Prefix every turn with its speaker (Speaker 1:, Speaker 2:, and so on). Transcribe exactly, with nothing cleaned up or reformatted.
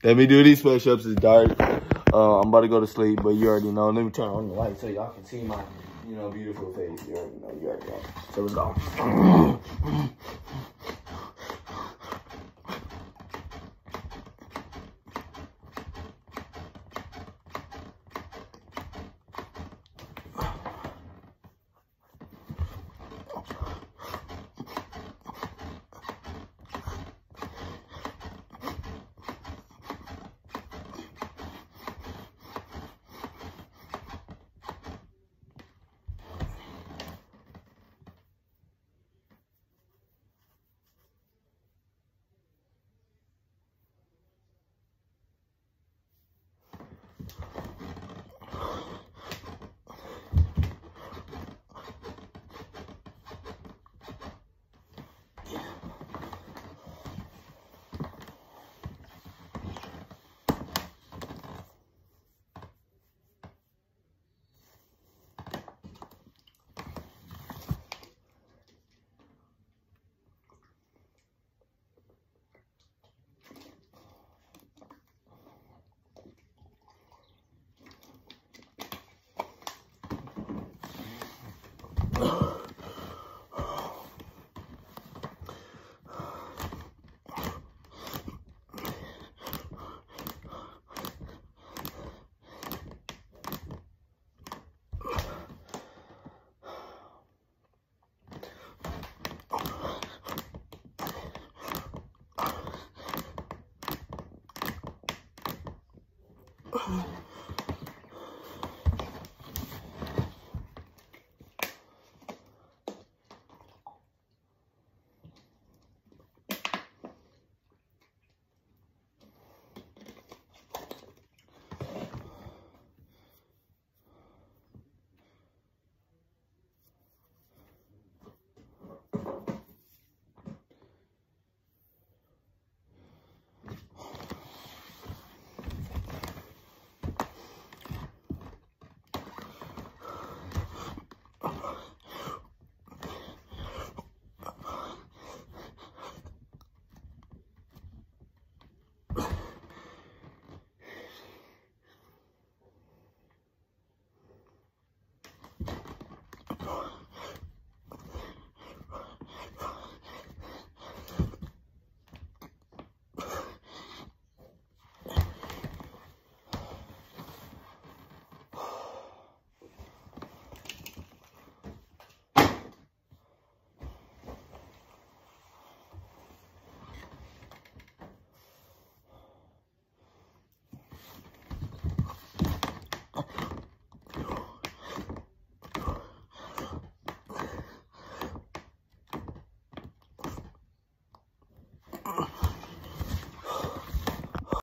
Speaker 1: Let me do these push-ups. It's dark. Uh, I'm about to go to sleep, but you already know. Let me turn on the light so y'all can see my, you know, beautiful face. You already know. You already know. So let's go. Oh.